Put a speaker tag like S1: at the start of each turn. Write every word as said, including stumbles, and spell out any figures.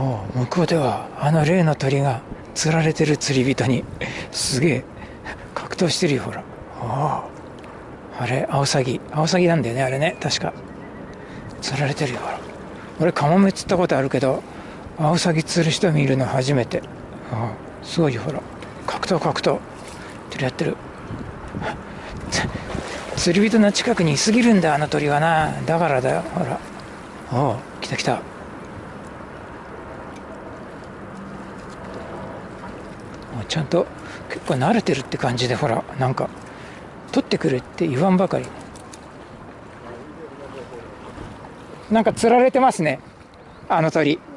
S1: おう、向こうではあの例の鳥が釣られてる釣り人にすげえ格闘してるよ。ほら、おう、あれアオサギ、アオサギなんだよねあれね、確か。釣られてるよ。ほら、俺カモメ釣ったことあるけどアオサギ釣る人見るの初めて。ああ、すごいよ。ほら、格闘格闘やってる。釣り人の近くにいすぎるんだあの鳥はな。だからだよ。ほら、おう、来た来た。ちゃんと結構慣れてるって感じで、ほら、なんか取ってくれって言わんばかり。なんか釣られてますねあの鳥。